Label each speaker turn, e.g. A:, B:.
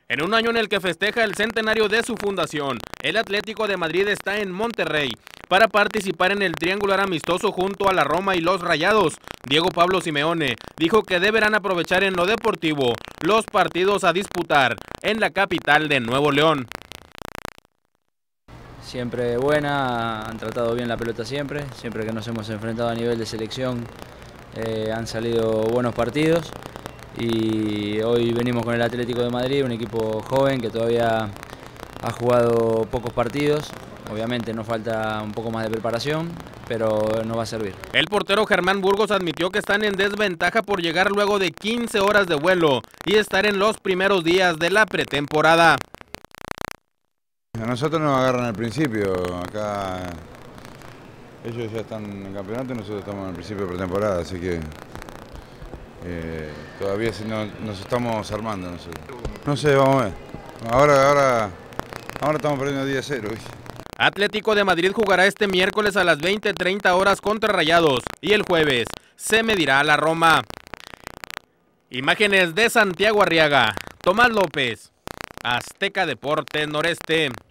A: En un año en el que festeja el centenario de su fundación, el Atlético de Madrid está en Monterrey para participar en el triangular amistoso junto a la Roma y los Rayados. Diego Pablo Simeone dijo que deberán aprovechar en lo deportivo los partidos a disputar en la capital de Nuevo León.
B: Siempre buena, han tratado bien la pelota siempre que nos hemos enfrentado a nivel de selección han salido buenos partidos. Y hoy venimos con el Atlético de Madrid, un equipo joven que todavía ha jugado pocos partidos. Obviamente nos falta un poco más de preparación, pero nos va a servir.
A: El portero Germán Burgos admitió que están en desventaja por llegar luego de 15 horas de vuelo y estar en los primeros días de la pretemporada.
C: A nosotros nos agarran al principio, acá ellos ya están en el campeonato y nosotros estamos en el principio de pretemporada, así que todavía nos estamos armando nosotros. No sé, vamos a ver. Ahora estamos perdiendo 10-0.
A: Atlético de Madrid jugará este miércoles a las 20:30 horas contra Rayados y el jueves se medirá a la Roma. Imágenes de Santiago Arriaga, Tomás López, Azteca Deportes Noreste.